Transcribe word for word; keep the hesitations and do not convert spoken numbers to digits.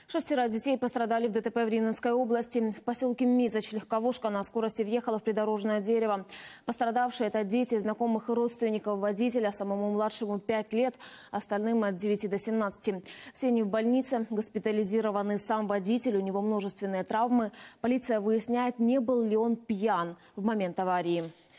Шестеро детей пострадали в ДТП в Рівненской области. В поселке Мизоч легковушка на скорости въехала в придорожное дерево. Пострадавшие – это дети знакомых и родственников водителя, самому младшему пять лет, остальным от девяти до семнадцати. Все они в больнице, госпитализированы сам водитель, у него множественные травмы. Полиция выясняет, не был ли он пьян в момент аварии.